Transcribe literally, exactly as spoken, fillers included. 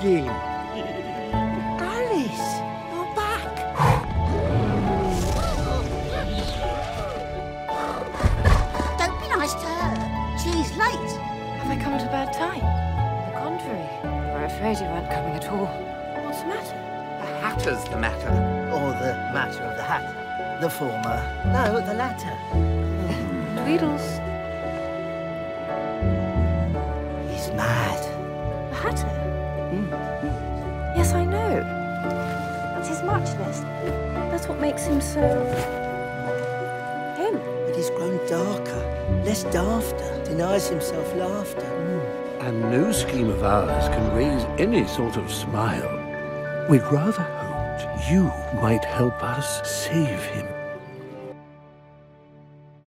again. Alice, you're back. Don't be nice to her. She's late. Have I come at a bad time? On the contrary, we were afraid you weren't coming at all. What's the matter? The Hatter's the matter. Or the matter of the hat. The former. No, the latter. Tweedles. He's mad. The Hatter? Yes, I know. That's his muchness. That's what makes him so... him. But he's grown darker, less dafter, denies himself laughter. And no scheme of ours can raise any sort of smile. We'd rather hoped you might help us save him.